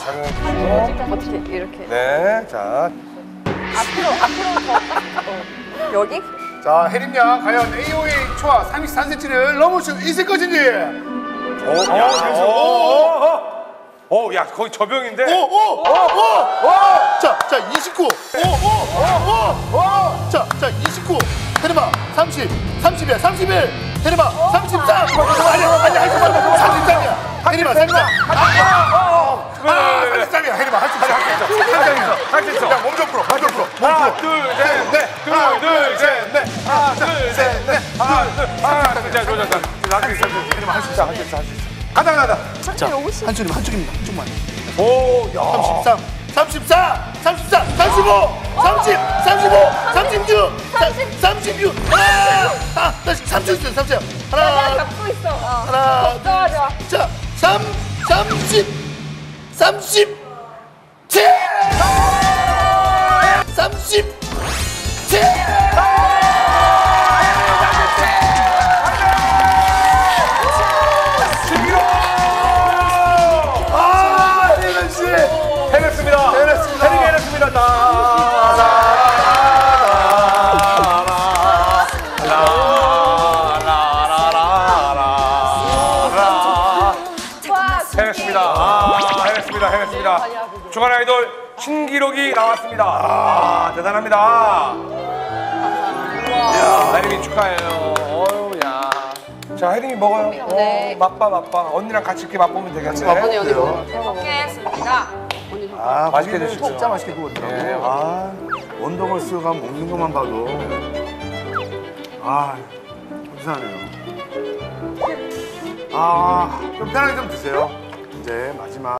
작용해 주시고. 어떻게 이렇게 네, 자. 앞으로 더 여기? 자, 혜림 양 과연 AOA 초하 34cm를 넘을 수 있을 것인지. 야, 거의 저병인데? 자, 29. 자, 29. 혜림아, 30. 30이야, 31. 혜림아, 33. 아니야, 33이야. 혜림아, 33. 33이야, 혜림아, 할 수 있어. 할 수 있어. 야, 몸 좀 풀어. 하나, 둘, 셋, 넷. 하나, 둘, 셋, 넷. 하나, 둘, 셋, 넷. 하나, 둘, 자, 할 수 있어. 혜림아, 할 수 있어. 가자. 한쪽입니다. 한쪽만. 오, 야. 34, 35, 30, 35, 36, 36. 다시 30 있어요, 30. 내가 잡고 있어. 하나, 걱정하지 마. 자, 37. 37. 혜림 씨. 해냈습니다. 혜림이 해냈습니다. 해냈습니다. 주간 아이돌 신기록이 나왔습니다. 대단합니다. 이야, 혜림이 축하해요. 야. 자, 혜림이 먹어요. 네. 맛봐. 언니랑 같이 이렇게 맛보면 되겠네. 먹겠습니다. 맛있게 드시죠. 진짜 맛있게 구웠더라고. 네. 원더걸스가 먹는 것만 봐도 감사하네요. 좀 편하게 좀 드세요. 이제 마지막.